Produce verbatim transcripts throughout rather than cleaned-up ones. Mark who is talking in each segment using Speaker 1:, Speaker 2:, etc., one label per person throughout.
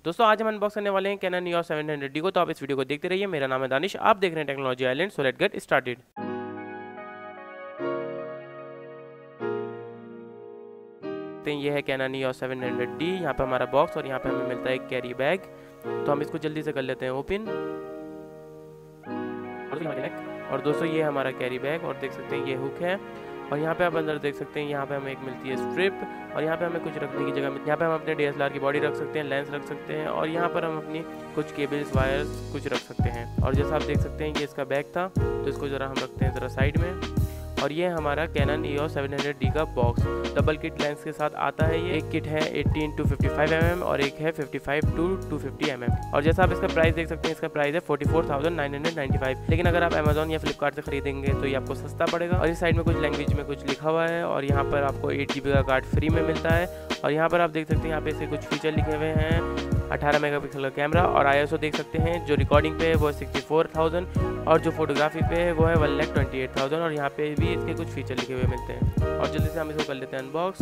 Speaker 1: दोस्तों आज हम अनबॉक्स करने वाले हैं Canon E O S seven hundred D को। तो आप इस वीडियो को देखते रहिए। मेरा नाम है दानिश, आप देख रहे हैं Technology Island. So let's get started. ये है Canon E O S seven hundred D. यहाँ पे हमारा बॉक्स और यहाँ पे हमें मिलता है एक कैरी बैग। तो हम इसको जल्दी से कर लेते हैं ओपन। और दोस्तों ये हमारा कैरी बैग और देख सकते हैं ये हुक है। और यहाँ पे आप अंदर देख सकते हैं यहाँ पे हमें एक मिलती है स्ट्रिप और यहाँ पे हमें कुछ रखने की जगह मिलती है। यहाँ पे हम अपने डी एस एल आर की बॉडी रख सकते हैं, लेंस रख सकते हैं और यहाँ पर हम अपनी कुछ केबल्स वायर्स कुछ रख सकते हैं। और जैसा आप देख सकते हैं ये इसका बैग था, तो इसको ज़रा हम रखते हैं ज़रा साइड में। और ये हमारा Canon E O S seven hundred D का बॉक्स डबल किट लेंस के साथ आता है। ये एक किट है eighty into fifty five M M और एक है fifty five to two fifty M M. और जैसा आप इसका प्राइस देख सकते हैं, इसका प्राइस है forty four thousand nine hundred ninety five. लेकिन अगर आप अमेजोन या फ्लिपकार्ट से खरीदेंगे तो ये आपको सस्ता पड़ेगा। और इस साइड में कुछ लैंग्वेज में कुछ लिखा हुआ है और यहाँ पर आपको एट जी बी का कार्ड फ्री में मिलता है। और यहाँ पर आप देख सकते हैं यहाँ पे इसके कुछ फीचर लिखे हुए हैं। अठारह मेगापिक्सल का कैमरा और आई एस ओ देख सकते हैं। जो रिकॉर्डिंग पे है वो सिक्सटी फोर थाउजेंड और जो फोटोग्राफी पे है वो है one lakh twenty eight thousand. और यहाँ पे भी इसके कुछ फीचर लिखे हुए मिलते हैं। और जल्दी से हम इसको कर लेते हैं अनबॉक्स।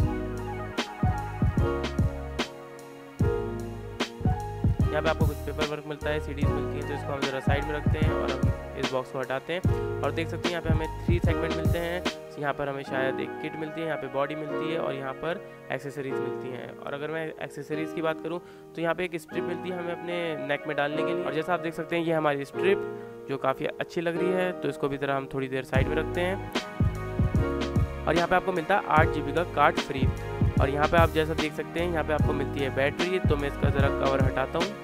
Speaker 1: यहाँ पे आपको कुछ पेपर वर्क मिलता है, सीडीज मिलती है, तो इसको हम जरा साइड में रखते हैं और हम इस बॉक्स को हटाते हैं। और देख सकते हैं यहाँ पे हमें थ्री सेगमेंट मिलते हैं। यहाँ पर हमें शायद एक किट मिलती है, यहाँ पे बॉडी मिलती है और यहाँ पर एक्सेसरीज मिलती हैं। और अगर मैं एक्सेसरीज की बात करूँ तो यहाँ पे एक स्ट्रिप मिलती है हमें अपने नेक में डालने के लिए। और जैसा आप देख सकते हैं ये हमारी स्ट्रिप जो काफ़ी अच्छी लग रही है, तो इसको भी ज़रा हम थोड़ी देर साइड में रखते हैं। और यहाँ पे आपको मिलता है आठ जी बी का कार्ड फ्री। और यहाँ पे आप जैसा देख सकते हैं यहाँ पे आपको मिलती है बैटरी। तो मैं इसका ज़रा कवर हटाता हूँ।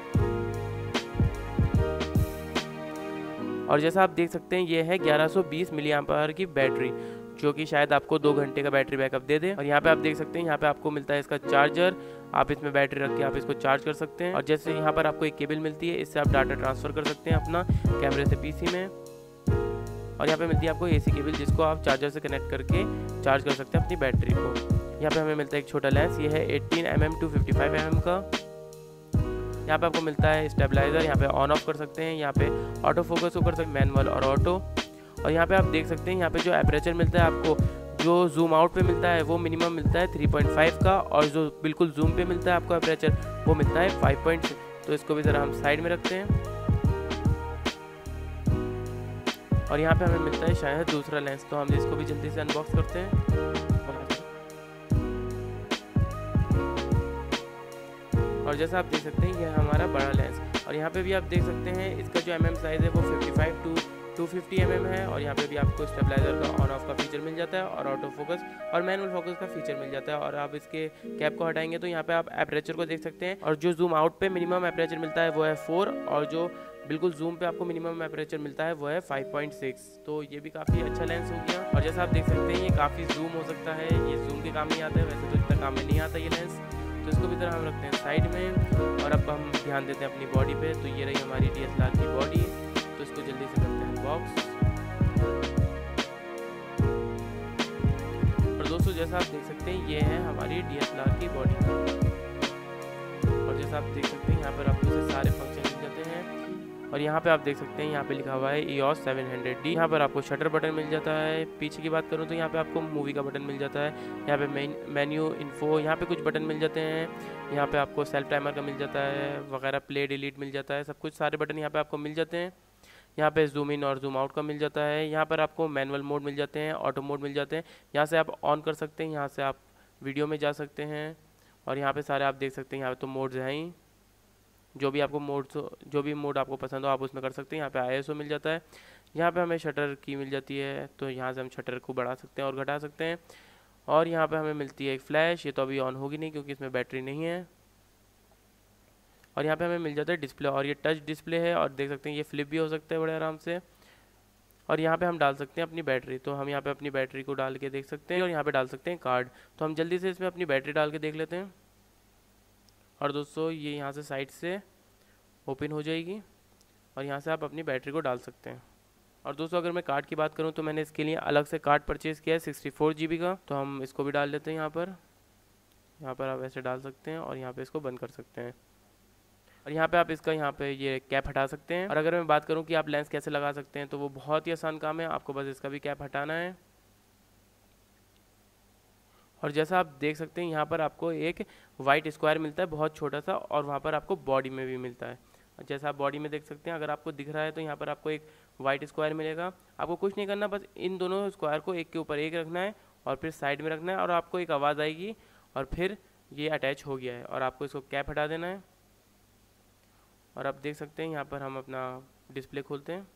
Speaker 1: और जैसा आप देख सकते हैं ये है ग्यारह सौ बीस मिली एम्पीयर की बैटरी, जो कि शायद आपको दो घंटे का बैटरी बैकअप दे दे। और यहाँ पे आप देख सकते हैं यहाँ पे आपको मिलता है इसका चार्जर। आप इसमें बैटरी रख के आप इसको चार्ज कर सकते हैं। और जैसे यहाँ पर आपको एक केबल मिलती है, इससे आप डाटा ट्रांसफ़र कर सकते हैं अपना कैमरे से पीसी में। और यहाँ पे मिलती है आपको एसी केबल, जिसको आप चार्जर से कनेक्ट करके चार्ज कर सकते हैं अपनी बैटरी को। यहाँ पे हमें मिलता है एक छोटा लेंस, ये है eighteen M M to fifty five M M का। यहाँ पे आपको मिलता है स्टेबलाइजर, यहाँ पे ऑन ऑफ कर सकते हैं, यहाँ पे ऑटो फोकस को कर सकते हैं, मैनुअल और ऑटो। और यहाँ पे आप देख सकते हैं यहाँ पे जो एपरेचर मिलता है आपको, जो जूम आउट पे मिलता है वो मिनिमम मिलता है थ्री पॉइंट फाइव का और जो बिल्कुल जूम पे मिलता है आपको एपरेचर वो मिलता है फाइव पॉइंट सिक्स। तो इसको भी ज़रा हम साइड में रखते हैं। और यहाँ पे हमें मिलता है शायद दूसरा लेंस, तो हम इसको भी जल्दी से अनबॉक्स करते हैं। और जैसा आप देख सकते हैं ये हमारा बड़ा लेंस। और यहाँ पे भी आप देख सकते हैं इसका जो एम एम साइज़ है वो fifty five to two fifty M M है। और यहाँ पे भी आपको स्टेबलाइजर का ऑन ऑफ का फीचर मिल जाता है और ऑटो फोकस और मैनुअल फोकस का फीचर मिल जाता है। और आप इसके कैप को हटाएंगे तो यहाँ पे आप एपरेचर को देख सकते हैं। और जो जूम आउट पे मिनिमम एपरेचर मिलता है वो है फोर और जो बिल्कुल जूम पे आपको मिनिमम एपरेचर मिलता है वो है फाइव पॉइंट सिक्स। तो ये भी काफ़ी अच्छा लेंस हो गया। और जैसा आप देख सकते हैं ये काफ़ी जूम हो सकता है, ये जूम के काम नहीं आता है, वैसे तो इतना काम में नहीं आता ये लेंस। तो इसको भी तरह हम रखते हैं साइड में। और अब हम ध्यान देते हैं अपनी बॉडी पे। तो ये रही हमारी डी एस एल आर की बॉडी। तो इसको जल्दी से करते हैं बॉक्स। और दोस्तों जैसा आप देख सकते हैं ये है हमारी डी एस एल आर की बॉडी। और जैसा आप देख सकते हैं यहाँ पर आपको से सारे फंक्शन मिल जाते हैं। और यहाँ पे आप देख सकते हैं यहाँ पे लिखा हुआ है E O S seven hundred D. यहाँ पर आपको शटर बटन मिल जाता है। पीछे की बात करूँ तो यहाँ पे आपको मूवी का बटन मिल जाता है। यहाँ पे मेन मेन्यू इन्फो यहाँ पे कुछ बटन मिल जाते हैं। यहाँ पे आपको सेल्फ टाइमर का मिल जाता है वगैरह, प्ले डिलीट मिल जाता है, सब कुछ सारे बटन यहाँ पे आपको मिल जाते हैं। यहाँ पे जूम इन और जूम आउट का मिल जाता है। यहाँ पर आपको मैनुअल मोड मिल जाते हैं, ऑटो मोड मिल जाते हैं। यहाँ से आप ऑन कर सकते हैं, यहाँ से आप वीडियो में जा सकते हैं। और यहाँ पे सारे आप देख सकते हैं यहाँ पे तो मोड्स हैं ही, जो भी आपको मोड जो भी मोड आपको पसंद हो आप उसमें कर सकते हैं। यहाँ पे आई एस ओ मिल जाता है। यहाँ पे हमें शटर की मिल जाती है, तो यहाँ से हम शटर को बढ़ा सकते हैं और घटा सकते हैं। और यहाँ पे हमें मिलती है एक फ्लैश, ये तो अभी ऑन होगी नहीं क्योंकि इसमें बैटरी नहीं है। और यहाँ पे हमें मिल जाता है डिस्प्ले, और ये टच डिस्प्ले है और देख सकते हैं ये फ्लिप भी हो सकता है बड़े आराम से। और यहाँ पे हम डाल सकते हैं अपनी बैटरी, तो हम यहाँ पे अपनी बैटरी को डाल के देख सकते हैं। और यहाँ पे डाल सकते हैं कार्ड। तो हम जल्दी से इसमें अपनी बैटरी डाल के देख लेते हैं। और दोस्तों ये यहाँ से साइड से ओपन हो जाएगी और यहाँ से आप अपनी बैटरी को डाल सकते हैं। और दोस्तों अगर मैं कार्ड की बात करूँ तो मैंने इसके लिए अलग से कार्ड परचेज़ किया है सिक्सटी फोर जी बी का। तो हम इसको भी डाल लेते हैं यहाँ पर। यहाँ पर आप ऐसे डाल सकते हैं और यहाँ पे इसको बंद कर सकते हैं। और यहाँ पे आप इसका यहाँ पे ये कैप हटा सकते हैं। और अगर मैं बात करूँ कि आप लेंस कैसे लगा सकते हैं तो वो बहुत ही आसान काम है, आपको बस इसका भी कैप हटाना है। और जैसा आप देख सकते हैं यहाँ पर आपको एक वाइट स्क्वायर मिलता है बहुत छोटा सा, और वहाँ पर आपको बॉडी में भी मिलता है। जैसा आप बॉडी में देख सकते हैं, अगर आपको दिख रहा है तो यहाँ पर आपको एक वाइट स्क्वायर मिलेगा। आपको कुछ नहीं करना, बस इन दोनों स्क्वायर को एक के ऊपर एक रखना है और फिर साइड में रखना है, और आपको एक आवाज़ आएगी और फिर ये अटैच हो गया है। और आपको इसको कैप हटा देना है। और आप देख सकते हैं यहाँ पर हम अपना डिस्प्ले खोलते हैं,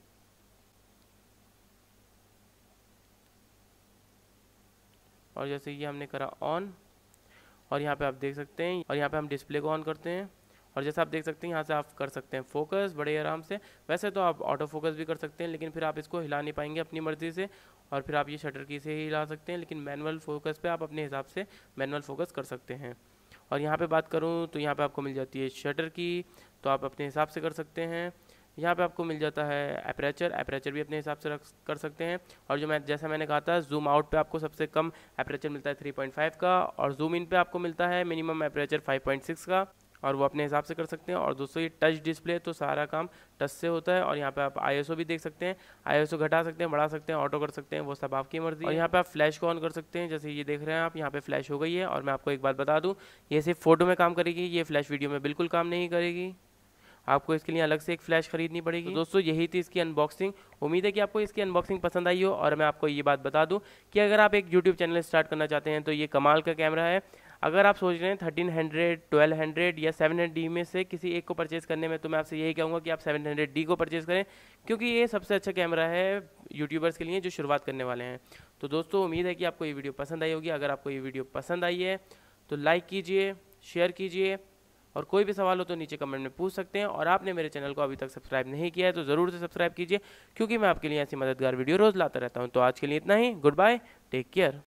Speaker 1: और जैसे ये हमने करा ऑन, और यहाँ पे आप देख सकते हैं, और यहाँ पे हम डिस्प्ले को ऑन करते हैं। और जैसा आप देख सकते हैं यहाँ से आप कर सकते हैं फोकस बड़े आराम से। वैसे तो आप ऑटो फोकस भी कर सकते हैं, लेकिन फिर आप इसको हिला नहीं पाएंगे अपनी मर्ज़ी से, और फिर आप ये शटर की से ही हिला सकते हैं। लेकिन मैनुअल फोकस पे आप अपने हिसाब से मैनुअल फोकस कर सकते हैं। और यहाँ पे बात करूँ तो यहाँ पे आपको मिल जाती है शटर की, तो आप अपने हिसाब से कर सकते हैं। यहाँ पे आपको मिल जाता है एपरेचर, एपरेचर भी अपने हिसाब से रख कर सकते हैं। और जो मैं जैसा मैंने कहा था, जूम आउट पे आपको सबसे कम एपरेचर मिलता है थ्री पॉइंट फाइव का, और जूम इन पे आपको मिलता है minimum aperture five point six का, और वो अपने हिसाब से कर सकते हैं। और दोस्तों ये टच डिस्प्ले, तो सारा काम टच से होता है। और यहाँ पे आप आईएसओ भी देख सकते हैं, आईएसओ घटा सकते हैं, बढ़ा सकते हैं, ऑटो कर सकते हैं, वो सब आपकी मर्जी। और यहाँ पे आप फ्लैश को ऑन कर सकते हैं, जैसे ये देख रहे हैं आप, यहाँ पे फ्लैश हो गई है। और मैं आपको एक बात बता दूँ, ये सिर्फ फोटो में काम करेगी, ये फ्लैश वीडियो में बिल्कुल काम नहीं करेगी। आपको इसके लिए अलग से एक फ्लैश खरीदनी पड़ेगी। तो दोस्तों यही थी इसकी अनबॉक्सिंग। उम्मीद है कि आपको इसकी अनबॉक्सिंग पसंद आई हो। और मैं आपको ये बात बता दूं कि अगर आप एक यूट्यूब चैनल स्टार्ट करना चाहते हैं तो ये कमाल का कैमरा है। अगर आप सोच रहे हैं थर्टीन हंड्रेड, ट्वेल्व हंड्रेड या सेवन हंड्रेड डी में से किसी एक को परचेज़ करने में, तो मैं आपसे यही कहूँगा कि आप सेवन हंड्रेड डी को परचेज़ करें, क्योंकि ये सबसे अच्छा कैमरा है यूट्यूबर्स के लिए जो शुरुआत करने वाले हैं। तो दोस्तों उम्मीद है कि आपको ये वीडियो पसंद आई होगी। अगर आपको ये वीडियो पसंद आई है तो लाइक कीजिए, शेयर कीजिए, और कोई भी सवाल हो तो नीचे कमेंट में पूछ सकते हैं। और आपने मेरे चैनल को अभी तक सब्सक्राइब नहीं किया है तो ज़रूर से सब्सक्राइब कीजिए, क्योंकि मैं आपके लिए ऐसी मददगार वीडियो रोज़ लाता रहता हूं। तो आज के लिए इतना ही। Goodbye, take care.